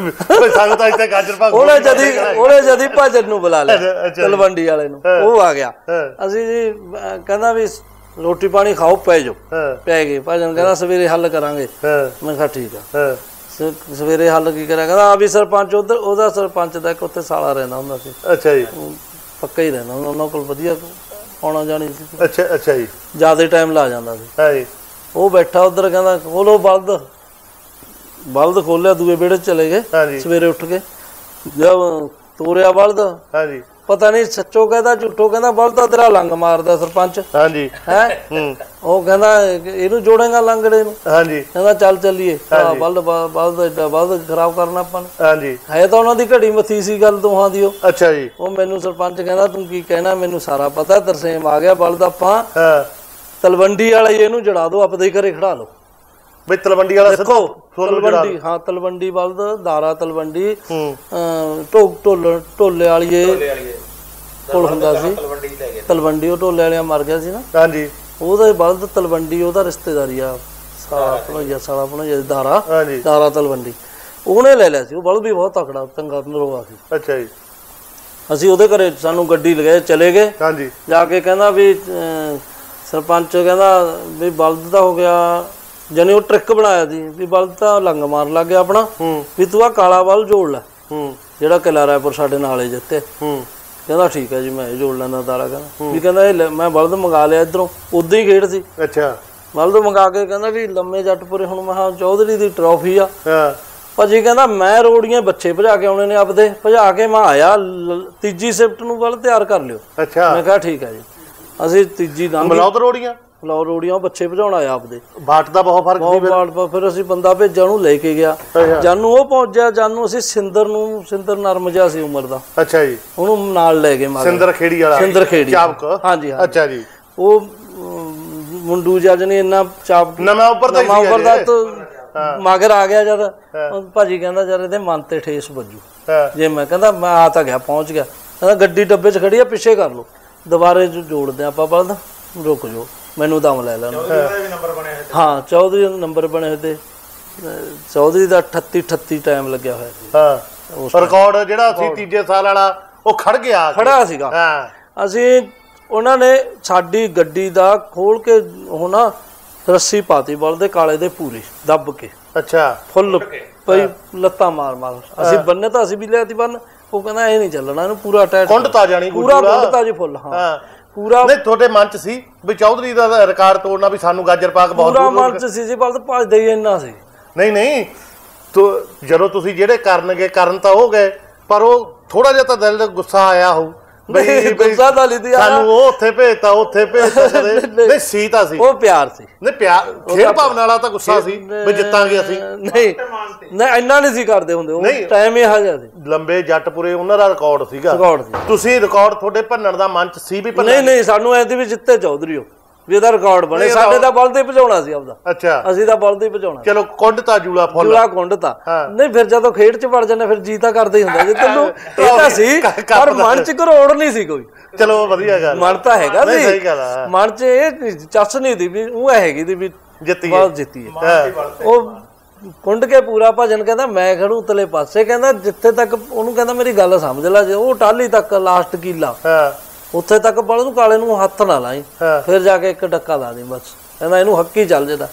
ਫਿਰ ਉਹਨੇ ਜਦੀ ਉਹਨੇ ਜਦੀ ਭਜਨ ਨੂੰ ਬੁਲਾ ਲਿਆ, ਤਲਵੰਡੀ ਵਾਲੇ ਨੂੰ। ਉਹ ਆ ਗਿਆ। ਅਸੀਂ ਜੀ ਕਹਿੰਦਾ ਵੀ ਰੋਟੀ ਪਾਣੀ ਖਾਓ ਪੈ ਜਾਓ। ਪੈ ਗਏ। ਭਜਨ ਕਹਿੰਦਾ ਸਵੇਰੇ ਹੱਲ ਕਰਾਂਗੇ। ਮੈਂ ਕਿਹਾ ਠੀਕ ਆ। ਸਵੇਰੇ ਹੱਲ ਕੀ ਕਰਿਆ? ਕਹਿੰਦਾ ਆ ਵੀ ਸਰਪੰਚ ਉਧਰ ਉਹਦਾ ਸਰਪੰਚ ਦਾ ਇੱਕ ਉੱਥੇ ਸਾਲਾ ਰਹਿੰਦਾ ਹੁੰਦਾ ਸੀ। ਅੱਛਾ ਜੀ। ਪੱਕਾ ਹੀ ਰਹਿੰਦਾ ਉਹਨਾਂ ਕੋਲ, ਵਧੀਆ ਆਉਣਾ ਜਾਣੀ ਸੀ। ਅੱਛਾ ਅੱਛਾ ਜੀ। ਜ਼ਿਆਦਾ ਟਾਈਮ ਲਾ ਜਾਂਦਾ ਸੀ। ਹਾਂਜੀ। ਉਹ ਬੈਠਾ ਉਧਰ ਕਹਿੰਦਾ ਖੋਲੋ ਬਲਦ। ਬਲਦ ਖੋਲਿਆ, ਦੂਏ ਵਿਹੜੇ ਚਲੇ ਗਏ। ਸਵੇਰੇ ਉੱਠ ਕੇ ਜਦ ਤੋਰਿਆ ਬਲਦ, ਹਾਂਜੀ, ਪਤਾ ਨਹੀਂ ਸੱਚੋ ਕਹਿੰਦਾ ਝੂਠੋ ਕਹਿੰਦਾ ਬਲਦ ਤਾਂ ਤੇਰਾ ਲੰਗ ਮਾਰਦਾ ਸਰਪੰਚ। ਹਾਂਜੀ। ਹੈ ਉਹ ਕਹਿੰਦਾ ਇਹਨੂੰ ਜੋੜੇਗਾ ਲੰਗੜੇ ਨੂੰ। ਹਾਂਜੀ। ਕਹਿੰਦਾ ਚੱਲ ਚੱਲੀਏ। ਬਲਦ ਬਲਦ ਏਡਾ ਬਲਦ ਖਰਾਬ ਕਰਨਾ ਆਪਾਂ ਨੇ। ਹਾਂਜੀ। ਹੈ ਤਾਂ ਉਹਨਾਂ ਦੀ ਘੜੀ ਮੱਥੀ ਸੀ ਗੱਲ ਦੋਹਾਂ ਦੀ ਉਹ। ਅੱਛਾ ਜੀ। ਉਹ ਮੈਨੂੰ ਸਰਪੰਚ ਕਹਿੰਦਾ ਤੂੰ ਕੀ ਕਹਿਣਾ? ਮੈਨੂੰ ਸਾਰਾ ਪਤਾ। ਤਰਸੇਮ ਆ ਗਿਆ ਬਲਦ ਆਪਾਂ ਤਲਵੰਡੀ ਵਾਲਾ ਹੀ ਇਹਨੂੰ ਜੜਾ ਦੋ, ਆਪਦੇ ਘਰੇ ਖੜਾ ਲਓ। ਬਈ ਤਲਵੰਡੀ ਵਾਲਾ ਦੇਖੋ ਤਲਵੰਡੀ, ਹਾਂ ਤਲਵੰਡੀ ਬਲਦ ਦਾਰਾ ਤਲਵੰਡੀ ਢੋਕ ਢੋਲ ਢੋਲੇ ਵਾਲੀਏ ਕੋਲ ਹੁੰਦਾ ਸੀ। ਤਲਵੰਡੀ ਉਹ ਢੋਲੇ ਵਾਲਿਆਂ ਮਰ ਗਿਆ ਸੀ ਨਾ। ਹਾਂਜੀ। ਉਹਦਾ ਬਲਦ ਤਲਵੰਡੀ ਉਹਦਾ ਰਿਸ਼ਤੇਦਾਰੀ ਆ ਸਾਲਾ ਭਣੋਈਆ ਸਾਲਾ ਭਣੋਈਆ ਦਾਰਾ ਦਾਰਾ ਤਲਵੰਡੀ, ਉਹਨੇ ਲੈ ਲਿਆ ਸੀ। ਉਹ ਬਲਦ ਵੀ ਬਹੁਤ ਤਕੜਾ ਚੰਗਾ ਨਰੋਆ ਸੀ। ਅੱਛਾ ਜੀ। ਅਸੀਂ ਉਹਦੇ ਘਰੇ ਸਾਨੂੰ ਗੱਡੀ ਲਗਾਏ ਚਲੇ ਗਏ। ਹਾਂਜੀ। ਜਾ ਕੇ ਕਹਿੰਦਾ ਵੀ ਸਰਪੰਚ ਕਹਿੰਦਾ ਵੀ ਬਲਦ ਤਾਂ ਹੋ ਗਿਆ, ਜਾਨੀ ਉਹ ਟ੍ਰਿਕ ਬਣਾਇਆ ਸੀ ਵੀ ਬਲਦ ਤਾਂ ਲੰਗ ਮਾਰ ਲੱਗ ਗਿਆ ਆਪਣਾ, ਵੀ ਤੂੰ ਆ ਕਾਲਾ ਬਲਦ ਜੋੜ ਲੈ ਜਿਹੜਾ ਕਿਲ੍ਹਾ ਰਾਏਪੁਰ ਸਾਡੇ ਨਾਲੇ ਜਿੱਤੇ। ਕਹਿੰਦਾ ਠੀਕ ਹੈ ਜੀ ਮੈਂ ਇਹ ਜੋੜ ਲੈਂਦਾ ਦਾਰਾ। ਕਹਿੰਦਾ ਵੀ ਕਹਿੰਦਾ ਇਹ ਮੈਂ ਬਲਦ ਮੰਗਾ ਲਿਆ ਇੱਧਰੋਂ, ਉਦਾਂ ਹੀ ਖੇਡ ਸੀ। ਅੱਛਾ। ਬਲਦ ਮੰਗਾ ਕੇ ਕਹਿੰਦਾ ਵੀ ਲੰਮੇ ਜੱਟਪੁਰੇ ਹੁਣ ਮੈਂ ਚੌਧਰੀ ਦੀ ਟਰੋਫੀ ਆ ਭਾਜੀ, ਕਹਿੰਦਾ ਮੈਂ ਰੋੜੀਆਂ ਬੱਚੇ ਭਜਾ ਕੇ ਆਉਣੇ ਨੇ ਆਪਦੇ, ਭਜਾ ਕੇ ਮੈਂ ਆਇਆ ਤੀਜੀ ਸ਼ਿਫਟ ਨੂੰ ਬਲਦ ਤਿਆਰ ਕਰ ਲਿਓ। ਅੱਛਾ। ਮੈਂ ਕਿਹਾ ਠੀਕ ਹੈ ਜੀ। ਅਸੀਂ ਤੀਜੀ ਲੰਘ ਮਲੌਦ ਰੋੜੀਆਂ ਮਲੌਦ ਰੋੜੀਆਂ ਬੱਚੇ ਭਜਾਉਣ ਆਇਆ ਆਪਦੇ। ਬਾਟ ਦਾ ਬਹੁਤ ਫਰਕ ਸੀ। ਬਾਟ ਫਿਰ ਅਸੀਂ ਬੰਦਾ ਭੇਜਿਆ ਉਹਨੂੰ ਲੈ ਕੇ ਗਿਆ। ਜਾਨੂੰ ਉਹ ਪਹੁੰਚਿਆ, ਜਾਨੂੰ ਅਸੀਂ ਸਿੰਦਰ ਨੂੰ, ਸਿੰਦਰ ਨਰਮ ਜਿਹਾ ਸੀ ਉਮਰ ਦਾ। ਅੱਛਾ ਜੀ। ਉਹਨੂੰ ਨਾਲ ਲੈ ਗਏ ਮਾਰ ਸਿੰਦਰ ਖੇੜੀ ਵਾਲਾ। ਸਿੰਦਰ ਖੇੜੀ ਚਾਪਕ। ਹਾਂਜੀ। ਅੱਛਾ ਜੀ। ਉਹ ਮੁੰਡੂ ਜੱਜ ਨੇ ਇੰਨਾ ਚਾਪ ਨਵਾਂ ਉੱਪਰ ਦਾ ਨਵਾਂ ਉੱਪਰ ਦਾ ਤਾਂ ਮਗਰ ਆ ਗਿਆ ਜਦ ਭਾਜੀ ਕਹਿੰਦਾ ਯਾਰ ਇਹਦੇ ਮਨ ਤੇ ਠੇਸ ਵੱਜੂ ਜੇ ਮੈਂ ਕਹਿੰਦਾ ਮੈਂ ਆ ਤਾਂ ਗਿਆ ਪਹੁੰਚ ਗਿਆ। ਕਹਿੰਦਾ ਗੱਡੀ ਡੱਬੇ 'ਚ ਖੜੀ ਆ ਪਿੱਛੇ ਕਰ ਲਓ, ਦੁਬਾਰੇ ਜੋੜਦੇ ਆਪਾਂ ਬਲਦ, ਰੁਕ ਜਾਓ ਮੈਨੂੰ ਦਮ ਲੈ ਲੈਣ। ਹਾਂ ਚੌਧਰੀ ਨੰਬਰ ਬਣੇ ਹੋਏ ਤੇ ਚੌਧਰੀ ਦਾ ਅਠੱਤੀ ਅਠੱਤੀ ਟਾਈਮ ਲੱਗਿਆ ਹੋਇਆ ਸੀ। ਹਾਂ ਰਿਕਾਰਡ ਜਿਹੜਾ ਸੀ ਤੀਜੇ ਸਾਲ ਵਾਲਾ ਉਹ ਖੜ ਗਿਆ, ਖੜਾ ਸੀਗਾ। ਅਸੀਂ ਉਹਨਾਂ ਨੇ ਸਾਡੀ ਗੱਡੀ ਦਾ ਖੋਲ ਕੇ ਉਹ ਨਾ ਰੱਸੀ ਪਾਤੀ ਬਲਦ ਦੇ ਕਾਲੇ ਦੇ ਪੂਰੀ ਦੱਬ ਕੇ। ਅੱਛਾ। ਫੁੱਲ ਪਈ ਲੱਤਾਂ ਮਾਰ ਮਾਰ ਅਸੀਂ ਬੰਨੇ ਤਾਂ ਅਸੀਂ ਵੀ ਲਿਆ ਤੀ ਬੰਨ। ਉਹ ਕਹਿੰਦਾ ਇਹ ਨਹੀਂ ਚੱਲਣਾ, ਇਹਨੂੰ ਪੂਰਾ ਟਾਈਟ ਕੁੰਡਤਾ ਜਾਣੀ ਪੂਰਾ ਕੁੰਡਤਾ ਜੀ ਫੁੱਲ। ਹਾਂ ਪੂਰਾ। ਨਹੀਂ ਤੁਹਾਡੇ ਮਨ ਚ ਸੀ ਵੀ ਚੌਧਰੀ ਦਾ ਰਿਕਾਰਡ ਤੋੜਨਾ, ਵੀ ਸਾਨੂੰ ਗਾਜਰ ਪਾਕ ਬਹੁਤ ਪੂਰਾ ਮਨ ਚ ਸੀ ਜੀ, ਬਲਦ ਭੱਜਦਾ ਹੀ ਇੰਨਾ ਸੀ। ਨਹੀਂ ਨਹੀਂ ਜਦੋਂ ਤੁਸੀਂ ਜਿਹੜੇ ਕਰਨਗੇ ਕਰਨ ਤਾਂ ਹੋ ਗਏ, ਪਰ ਉਹ ਥੋੜਾ ਜਿਹਾ ਤਾਂ ਦਿਲ ਦਾ ਗੁੱਸਾ ਆਇਆ ਹੋਊ ਬਈ ਗੁੱਸਾ ਤਾਂ ਲਿੱਦੀ ਸਾਨੂੰ ਉਹ ਉੱਥੇ ਭੇਜਤਾ ਉੱਥੇ ਭੇਜਤਾ। ਨਹੀਂ ਸੀ ਤਾਂ ਸੀ, ਉਹ ਪਿਆਰ ਸੀ। ਨਹੀਂ ਪਿਆਰ ਖੇਡ ਭਾਵਨਾ ਵਾਲਾ ਤਾਂ ਗੁੱਸਾ ਸੀ ਵੀ ਜਿੱਤਾਂਗੇ ਅਸੀਂ। ਨਹੀਂ ਨਹੀਂ ਇੰਨਾ ਨਹੀਂ ਸੀ ਕਰਦੇ ਹੁੰਦੇ, ਉਹ ਟਾਈਮ ਹੀ ਇਹੋ ਜਿਹਾ ਸੀ। ਲੰਬੇ ਜੱਟਪੁਰੇ ਉਹਨਾਂ ਦਾ ਰਿਕਾਰਡ ਸੀਗਾ। ਤੁਸੀਂ ਰਿਕਾਰਡ ਤੁਹਾਡੇ ਭੰਨਣ ਦਾ ਮਨ ਚ ਸੀ ਵੀ? ਨਹੀਂ ਨਹੀਂ ਸਾਨੂੰ ਐਂ ਵੀ ਜਿੱਤੇ ਚੌਧਰੀ ਹੋ ਵੀ ਇਹਦਾ ਰਿਕਾਰਡ ਬਣੇ, ਸਾਡੇ ਤਾਂ ਬਲਦ ਹੀ ਭਜਾਉਣਾ ਸੀ ਆਪਦਾ। ਅੱਛਾ। ਅਸੀਂ ਤਾਂ ਬਲਦ ਹੀ ਭਜਾਉਣਾ। ਚਲੋ ਕੁੰਡਤਾ ਜੂਲਾ ਫੁੱਲ ਜੂਲਾ ਕੁੰਡਤਾ। ਨਹੀਂ ਫਿਰ ਜਦੋਂ ਖੇਡ ਚ ਵੜ ਜਾਂਦੇ ਫਿਰ ਜੀ ਤਾਂ ਕਰਦੇ ਹੀ ਹੁੰਦਾ ਜੀ ਤੈਨੂੰ। ਇਹ ਤਾਂ ਸੀ ਪਰ ਮਨ ਚ ਕਰੋੜ ਨਹੀਂ ਸੀ ਕੋਈ। ਚਲੋ ਵਧੀਆ ਗੱਲ। ਮਨ ਤਾਂ ਹੈਗਾ ਸੀ, ਮਨ ਚ ਇਹ ਚੱਸ ਨਹੀਂ ਦੀ ਵੀ ਉਹ ਹੈਗੀ ਦੀ ਵੀ ਜਿੱਤੀ ਜਿੱਤੀ। ਉਹ ਕੁੰਡ ਕੇ ਪੂਰਾ ਭਜਨ ਕਹਿੰਦਾ ਮੈਂ ਖੜੂ ਉਤਲੇ ਪਾਸੇ, ਕਹਿੰਦਾ ਜਿੱਥੇ ਤੱਕ ਉਹਨੂੰ ਕਹਿੰਦਾ ਮੇਰੀ ਗੱਲ ਸਮਝ ਲੈ, ਜੇ ਉਹ ਟਾਹਲੀ ਤੱਕ ਲਾਸਟ ਕੀਲਾ ਉੱਥੇ ਤੱਕ ਬਲਦ ਨੂੰ ਕਾਲੇ ਨੂੰ ਹੱਥ ਨਾ ਲਾਈ, ਫਿਰ ਜਾ ਕੇ ਇੱਕ ਡੱਕਾ ਲਾ ਦੇ ਬਸ। ਕਹਿੰਦਾ ਇਹਨੂੰ ਹੱਕੀ ਚੱਲ ਜੇਦਾ।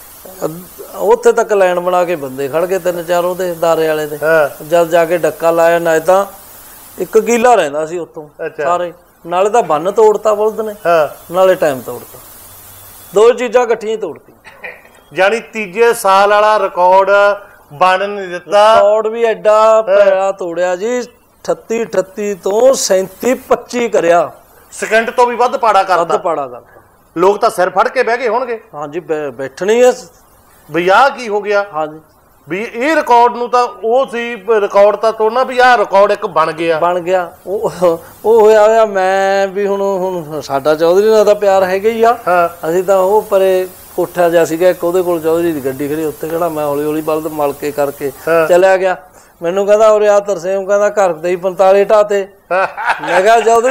ਉੱਥੇ ਤੱਕ ਲਾਈਨ ਬਣਾ ਕੇ ਬੰਦੇ ਖੜ ਗਏ ਤਿੰਨ ਚਾਰ ਉਹਦੇ ਦਾਰੇ ਵਾਲੇ ਦੇ। ਜਦ ਜਾ ਕੇ ਡੱਕਾ ਲਾਇਆ ਨਾ ਤਾਂ ਇੱਕ ਕੀਲਾ ਰਹਿੰਦਾ ਸੀ ਉੱਥੋਂ ਸਾਰੇ, ਨਾਲੇ ਤਾਂ ਬੰਨ ਤੋੜਤਾ ਬਲਦ ਨੇ, ਨਾਲੇ ਟਾਈਮ ਤੋੜਤਾ, ਦੋ ਚੀਜ਼ਾਂ ਇਕੱਠੀਆਂ ਤੋੜਤੀਆਂ। ਜਾਨੀ ਤੀਜੇ ਸਾਲ ਵਾਲਾ ਰਿਕਾਰਡ ਬਣ ਨਹੀਂ ਦਿੱਤਾ। ਰਿਕਾਰਡ ਵੀ ਐਡਾ ਪੈੜਾ ਤੋੜਿਆ ਜੀ, ਅਠੱਤੀ ਅਠੱਤੀ ਤੋਂ ਸੈਂਤੀ ਪੱਚੀ ਕਰਿਆ। ਸਕਿੰਟ ਤੋਂ ਵੀ ਵੱਧ ਪਾੜਾ ਕਰਤਾ। ਵੱਧ ਪਾੜਾ ਕਰਤਾ। ਲੋਕ ਤਾਂ ਸਿਰ ਫੜ ਕੇ ਬਹਿ ਗਏ ਹੋਣਗੇ। ਹਾਂਜੀ ਬੈਠਣੀ ਹੈ ਵੀ ਆਹ ਕੀ ਹੋ ਗਿਆ। ਹਾਂਜੀ ਵੀ ਇਹ ਰਿਕਾਰਡ ਨੂੰ ਤਾਂ ਉਹ ਸੀ ਰਿਕਾਰਡ ਤਾਂ ਤੋੜਨਾ, ਵੀ ਆਹ ਰਿਕਾਰਡ ਇੱਕ ਬਣ ਗਿਆ ਬਣ ਗਿਆ ਉਹ ਉਹ ਹੋਇਆ ਹੋਇਆ। ਮੈਂ ਵੀ ਹੁਣ ਹੁਣ ਸਾਡਾ ਚੌਧਰੀ ਨਾਲ ਤਾਂ ਪਿਆਰ ਹੈਗਾ ਹੀ ਆ। ਅਸੀਂ ਤਾਂ ਉਹ ਪਰੇ ਕੋਠਾ ਜਿਹਾ ਸੀਗਾ ਇੱਕ, ਉਹਦੇ ਕੋਲ ਚੌਧਰੀ ਦੀ ਗੱਡੀ ਖੜੀ, ਉੱਤੇ ਕਿਹੜਾ ਮੈਂ ਹੌਲੀ ਹੌਲੀ ਬਲਦ ਮਲ ਕੇ ਕਰਕੇ ਚਲਿਆ ਗਿਆ। ਮੈਨੂੰ ਕਹਿੰਦਾ ਉਰੇ ਆ ਤਰਸੇਮ, ਕਹਿੰਦਾ ਘਰ ਦੇ ਹੀ ਪੰਤਾਲੀ ਢਾਤੇ। ਮੈਂ ਕਿਹਾ ਚੌਧਰੀ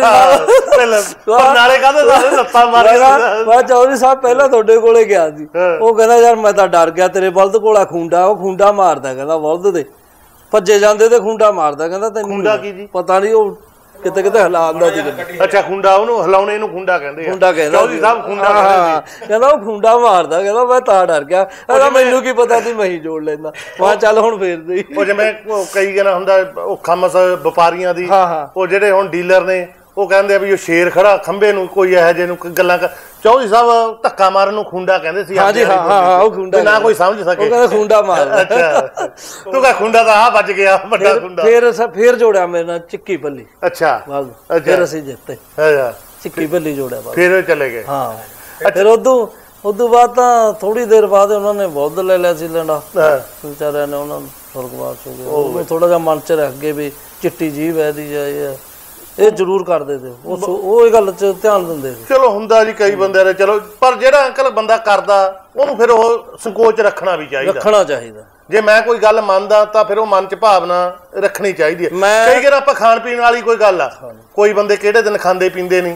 ਨਾਲੇ ਕਹਿੰਦੇ ਸਾਰੇ ਲੱਤਾਂ ਮਾਰੀਆਂ। ਮੈਂ ਚੌਧਰੀ ਸਾਹਿਬ ਪਹਿਲਾਂ ਤੁਹਾਡੇ ਕੋਲੇ ਗਿਆ ਸੀ। ਉਹ ਕਹਿੰਦਾ ਯਾਰ ਮੈਂ ਤਾਂ ਡਰ ਗਿਆ, ਤੇਰੇ ਬਲਦ ਕੋਲ ਖੁੰਡਾ, ਉਹ ਖੁੰਡਾ ਮਾਰਦਾ ਕਹਿੰਦਾ ਬਲਦ ਦੇ ਭੱਜੇ ਜਾਂਦੇ ਤੇ ਖੁੰਡਾ ਮਾਰਦਾ। ਕਹਿੰਦਾ ਤੈਨੂੰ ਖੁੰਡਾ ਕੀ ਜੀ? ਪਤਾ ਨਹੀਂ, ਉਹ ਕਿਤੇ ਕਿਤੇ ਹਿਲਾਉਂਦਾ ਸੀ। ਅੱਛਾ ਖੁੰਡਾ, ਉਹਨੂੰ ਹਿਲਾਉਣੇ ਨੂੰ ਖੁੰਡਾ ਕਹਿੰਦੇ ਆ। ਖੁੰਡਾ ਕਹਿੰਦਾ ਚੌਧਰੀ ਸਾਹਿਬ ਖੁੰਡਾ ਕਹਿੰਦਾ ਉਹ ਖੁੰਡਾ ਮਾਰਦਾ। ਕਹਿੰਦਾ ਮੈਂ ਤਾਂ ਡਰ ਗਿਆ, ਕਹਿੰਦਾ ਮੈਨੂੰ ਕੀ ਪਤਾ ਸੀ ਮੈਂ ਹੀ ਜੋੜ ਲੈਂਦਾ। ਮੈਂ ਚੱਲ ਹੁਣ ਫੇਰ ਦੇ। ਉਹ ਜਿਵੇਂ ਕਈ ਜਣਾ ਹੁੰਦਾ ਉਹ ਖਮਸ ਵਪਾਰੀਆਂ ਦੀ, ਉਹ ਜਿਹੜੇ ਹੁਣ ਡੀਲਰ ਨੇ ਉਹ ਕਹਿੰਦੇ ਆ ਵੀ ਉਹ ਸ਼ੇਰ ਖੜਾ ਖੰਭੇ ਨੂੰ, ਕੋਈ ਇਹੋ ਜਿਹੇ ਨੂੰ ਗੱਲਾਂ। ਚੌਧਰੀ ਸਾਹਿਬ ਧੱਕਾ ਮਾਰਨ ਨੂੰ ਖੁੰਡਾ ਕਹਿੰਦੇ ਸੀ। ਹਾਂਜੀ ਹਾਂ ਹਾਂ ਉਹ ਖੁੰਡਾ ਨਾ ਕੋਈ ਸਮਝ ਸਕੇ, ਉਹ ਕਹਿੰਦਾ ਖੁੰਡਾ ਮਾਰਦਾ। ਅੱਛਾ ਤੂੰ ਕਹ ਖੁੰਡਾ ਤਾਂ ਆ ਵੱਜ ਗਿਆ ਵੱਡਾ ਖੁੰਡਾ। ਫਿਰ ਫਿਰ ਜੋੜਿਆ ਮੇਰੇ ਨਾਲ ਚਿੱਕੀ ਭੱਲੀ। ਅੱਛਾ ਫਿਰ ਅਸੀਂ ਜਿੱਤੇ। ਅੱਛਾ ਚਿੱਕੀ ਭੱਲੀ ਜੋੜਿਆ ਬਾਅਦ ਫਿਰ ਚਲੇ ਗਏ। ਹਾਂ ਫਿਰ ਉਦੋਂ ਉਦੋਂ ਬਾਅਦ ਤਾਂ ਥੋੜੀ ਦੇਰ ਬਾਅਦ ਉਹਨਾਂ ਨੇ ਬੁੱਧ ਲੈ ਲਿਆ ਸੀ ਲੈਂਡਾ ਵਿਚਾਰਿਆਂ ਨੇ, ਉਹਨਾਂ ਨੂੰ ਸੁਰਗਵਾਸ ਹੋ ਗਿਆ। ਉਹ ਥੋੜਾ ਜਿਹਾ ਮਨ ਚ ਰੱਖ ਗਏ ਵੀ ਚਿੱਟੀ ਜੀਭ ਹੈ ਦੀ ਜਾਏ, ਇਹ ਜ਼ਰੂਰ ਕਰਦੇ ਤੇ ਉਹ ਉਹ ਇਹ ਗੱਲ ਚ ਧਿਆਨ ਦਿੰਦੇ ਸੀ। ਚਲੋ ਹੁੰਦਾ ਜੀ ਕਈ ਬੰਦੇ ਨੇ, ਚਲੋ ਪਰ ਜਿਹੜਾ ਅੰਕਲ ਬੰਦਾ ਕਰਦਾ ਉਹਨੂੰ ਫਿਰ ਉਹ ਸੰਕੋਚ ਰੱਖਣਾ ਵੀ ਚਾਹੀਦਾ। ਰੱਖਣਾ ਚਾਹੀਦਾ। ਜੇ ਮੈਂ ਕੋਈ ਗੱਲ ਮੰਨਦਾ ਤਾਂ ਫਿਰ ਉਹ ਮਨ ਚ ਭਾਵਨਾ ਰੱਖਣੀ ਚਾਹੀਦੀ ਹੈ। ਕਈ ਵਾਰ ਆਪਾਂ ਖਾਣ ਪੀਣ ਵਾਲੀ ਕੋਈ ਗੱਲ ਆ, ਕੋਈ ਬੰਦੇ ਕਿਹੜੇ ਦਿਨ ਖਾਂਦੇ ਪੀਂਦੇ ਨਹੀਂ,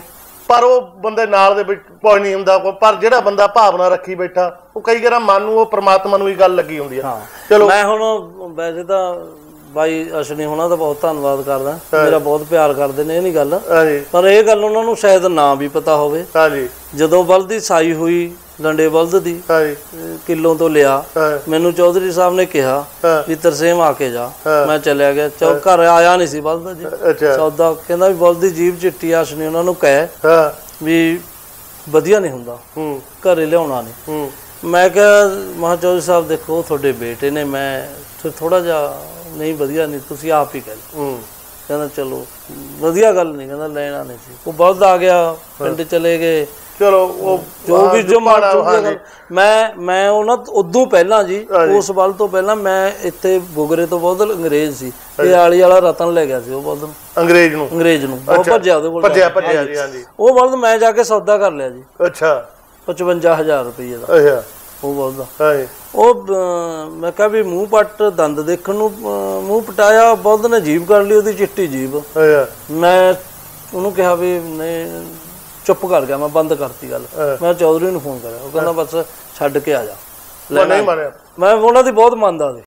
ਪਰ ਉਹ ਬੰਦੇ ਨਾਲ ਦੇ ਵਿੱਚ ਕੋਈ ਨਹੀਂ ਹੁੰਦਾ, ਪਰ ਜਿਹੜਾ ਬੰਦਾ ਭਾਵਨਾ ਰੱਖੀ ਬੈਠਾ ਉਹ ਕਈ ਵਾਰ ਮਨ ਨੂੰ ਉਹ ਪ੍ਰਮਾਤਮਾ ਨੂੰ ਹੀ ਗੱਲ ਲੱਗੀ ਹੁੰਦੀ ਆ। ਚਲੋ ਮੈਂ ਹੁਣ ਵੈਸੇ ਤਾਂ ਬਾਈ ਅਸ਼ਨੀ ਹੋਣਾ ਦਾ ਬਹੁਤ ਧੰਨਵਾਦ ਕਰਦਾ, ਮੇਰਾ ਬਹੁਤ ਪਿਆਰ ਕਰਦੇ ਨੇ, ਇਹ ਨਹੀਂ ਗੱਲ, ਪਰ ਇਹ ਗੱਲ ਉਹਨਾਂ ਨੂੰ ਸ਼ਾਇਦ ਨਾ ਵੀ ਪਤਾ ਹੋਵੇ। ਜਦੋਂ ਬਲਦ ਦੀ ਸਾਈ ਹੋਈ ਲੰਡੇ ਬਲਦ ਦੀ ਕਿੱਲੋਂ ਤੋਂ ਲਿਆ, ਮੈਨੂੰ ਚੌਧਰੀ ਸਾਹਿਬ ਨੇ ਕਿਹਾ ਵੀ ਤਰਸੇਮ ਆ ਕੇ ਜਾ, ਮੈਂ ਚਲਿਆ ਗਿਆ, ਚੌ ਘਰ ਆਇਆ ਨਹੀਂ ਸੀ ਬਲਦ ਜੀ ਸੌਦਾ, ਕਹਿੰਦਾ ਵੀ ਬਲਦ ਦੀ ਜੀਭ ਚਿੱਟੀ ਆ, ਅਸ਼ਨੀ ਉਹਨਾਂ ਨੂੰ ਕਹਿ ਵੀ ਵਧੀਆ ਨਹੀਂ ਹੁੰਦਾ, ਘਰੇ ਲਿਆਉਣਾ ਨਹੀਂ। ਮੈਂ ਕਿਹਾ ਮਹਾ ਚੌਧਰੀ ਸਾਹਿਬ ਦੇਖੋ ਤੁਹਾਡੇ ਬੇਟੇ ਨੇ, ਮੈਂ ਥੋੜਾ ਜਿਹਾ ਨਹੀਂ ਵਧੀਆ ਨਹੀਂ, ਤੁਸੀਂ ਆਪ ਹੀ ਕਹਿ ਲਓ। ਕਹਿੰਦਾ ਚਲੋ ਵਧੀਆ ਗੱਲ ਨਹੀਂ, ਕਹਿੰਦਾ ਲੈਣਾ ਨਹੀਂ ਸੀ। ਉਹ ਬਲਦ ਆ ਗਿਆ, ਪਿੰਡ ਚਲੇ ਗਏ, ਚਲੋ ਉਹ ਜੋ ਵੀ ਜੋ ਮਾੜਾ। ਮੈਂ ਮੈਂ ਉਹਨਾਂ ਉਦੋਂ ਪਹਿਲਾਂ ਜੀ, ਉਸ ਬਲਦ ਤੋਂ ਪਹਿਲਾਂ ਮੈਂ ਇੱਥੇ ਬੁਗਰੇ ਤੋਂ ਬਲਦ ਅੰਗਰੇਜ਼ ਸੀ, ਇਹ ਆਲੀ ਵਾਲਾ ਰਤਨ ਲੈ ਗਿਆ ਸੀ ਉਹ ਬਲਦ ਅੰਗਰੇਜ਼ ਨੂੰ ਅੰਗਰੇਜ਼ ਨੂੰ ਉਹ ਭੱਜਿਆ ਉਹਦੇ ਕੋਲ, ਭੱਜਿਆ ਭੱਜਿਆ ਜੀ। ਹਾਂਜੀ ਉਹ ਬਲਦ ਮੈਂ ਜਾ ਕੇ ਸੌਦਾ ਕਰ ਲਿਆ ਜੀ। ਅੱਛਾ ਪਚਵੰਜਾ ਹਜ਼ਾਰ ਰੁਪਏ ਦਾ ਅੱਛਾ ਉਹ ਬਲਦ। ਉਹ ਮੈਂ ਕਿਹਾ ਵੀ ਮੂੰਹ ਪੱਟ ਦੰਦ ਦੇਖਣ ਨੂੰ, ਮੂੰਹ ਪਟਾਇਆ, ਬਲਦ ਨੇ ਜੀਭ ਕਰ ਲਈ ਉਹਦੀ ਚਿੱਟੀ ਜੀਭ। ਮੈਂ ਉਹਨੂੰ ਕਿਹਾ ਵੀ ਨਹੀਂ, ਚੁੱਪ ਕਰ ਗਿਆ, ਮੈਂ ਬੰਦ ਕਰਤੀ ਗੱਲ। ਮੈਂ ਚੌਧਰੀ ਨੂੰ ਫੋਨ ਕਰਿਆ, ਉਹ ਕਹਿੰਦਾ ਬਸ ਛੱਡ ਕੇ ਆ ਜਾ, ਮੈਂ ਉਹਨਾਂ ਦੀ ਬਹੁਤ ਮੰਨਦਾ ਸੀ।